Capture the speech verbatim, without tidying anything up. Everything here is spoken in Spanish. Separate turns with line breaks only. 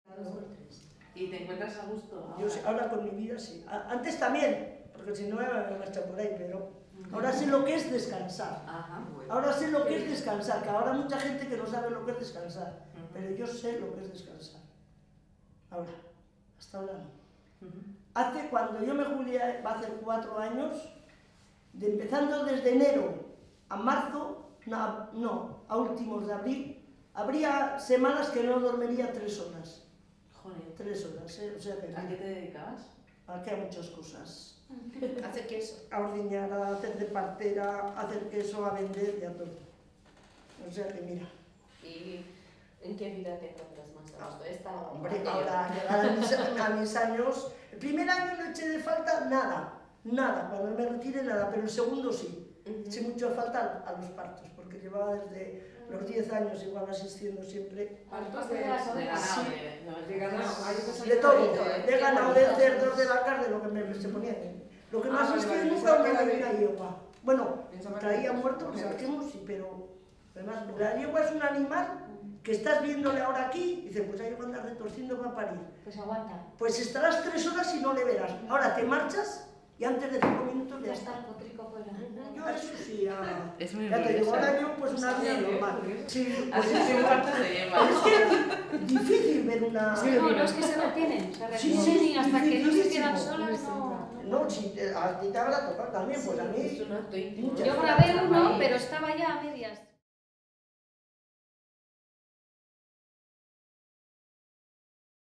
¿Y te encuentras a gusto ahora?
Yo sí, ahora con mi vida sí. Antes también, porque si no me marcha por ahí, pero ahora sé lo que es descansar.
Ajá, bueno.
Ahora sé lo que es descansar, que ahora hay mucha gente que no sabe lo que es descansar, uh-huh. pero yo sé lo que es descansar. Ahora, hasta ahora no. Uh-huh. Hace, cuando yo me jubilé, va a hacer cuatro años, de empezando desde enero a marzo, no, no, a últimos de abril, habría semanas que no dormiría tres horas.
Joder.
Tres horas, ¿eh? O sea que...
¿A qué te dedicabas?
A que a muchas cosas.
A hacer queso.
A ordeñar, a hacer de partera, a hacer queso, a vender y a todo. O sea que mira.
¿Y en qué vida te encuentras más a gusto? Esta o
hombre, ahora, llegar a mis, a mis años... El primer año no eché de falta nada, nada, cuando me retire nada, pero el segundo sí. Uh-huh. Eché mucho de falta a los partos, porque llevaba desde los diez años igual asistiendo siempre.
¿Partos de ganado?
De ganado,
sí.
de,
de ganado.
De todo, de ganado, de cerdos, de vacas, de lo que me se ponía. Lo que
ah,
más
vale,
asistí
vale,
nunca una
de...
de yegua. Bueno, traía
que...
muertos, que saquemos, sí, pero además la yegua es un animal que estás viéndole ahora aquí y dices, pues ahí cuando anda retorciendo va a parir.
Pues aguanta.
Pues estarás tres horas y no le verás. Ahora te marchas y antes de cinco minutos
ya está el potrico fuera.
Yo eso sí, ya,
es muy
ya te digo, ahora yo pues una vida normal. Sí, pues
así
eso.
partes de yema.
Pero es que es difícil ver una...
Sí, no, no es que se retienen, se retienen
sí, sí,
y hasta que no se quedan
dificilísimo.
solas no...
No, si te, a ti te habrá tocado también, pues a mí...
Es un acto íntimo.
Yo grabé uno, pero estaba ya a medias.